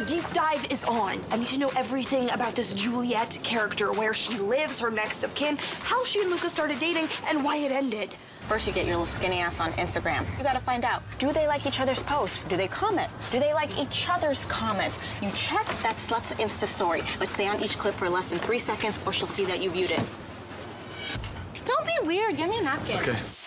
deep dive is on. I need to know everything about this Juliet character, where she lives, her next of kin, how she and Luca started dating, and why it ended. First, you get your little skinny ass on Instagram. You gotta find out, do they like each other's posts? Do they comment? Do they like each other's comments? You check that slut's Insta story, but stay on each clip for less than 3 seconds or she'll see that you viewed it. Don't be weird, give me a napkin. Okay.